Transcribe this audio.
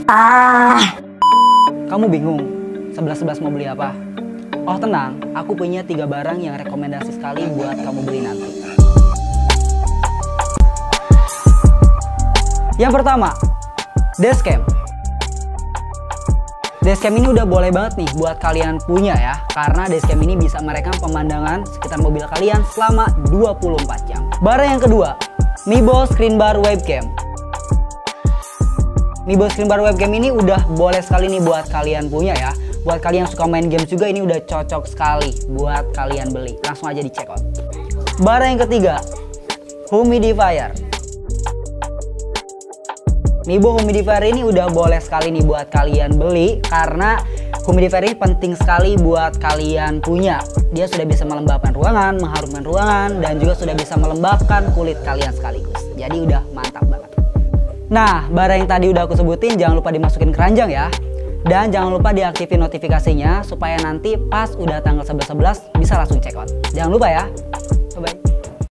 Kamu bingung 11-11 mau beli apa? Oh tenang, aku punya 3 barang yang rekomendasi sekali buat kamu beli nanti. Yang pertama, dashcam. Dashcam ini udah boleh banget nih buat kalian punya ya, karena dashcam ini bisa merekam pemandangan sekitar mobil kalian selama 24 jam. Barang yang kedua, Meebo Screen Bar Webcam. Meebo Screen Bar Webcam ini udah boleh sekali nih buat kalian punya ya. Buat kalian yang suka main games juga, ini udah cocok sekali buat kalian beli. Langsung aja di check out. Barang yang ketiga, humidifier. Meebo humidifier ini udah boleh sekali nih buat kalian beli, karena humidifier ini penting sekali buat kalian punya. Dia sudah bisa melembabkan ruangan, mengharumkan ruangan, dan juga sudah bisa melembabkan kulit kalian sekaligus. Jadi udah mantap banget. Nah, barang yang tadi udah aku sebutin jangan lupa dimasukin keranjang ya. Dan jangan lupa diaktifin notifikasinya supaya nanti pas udah tanggal 11-11 bisa langsung check out. Jangan lupa ya. Bye-bye.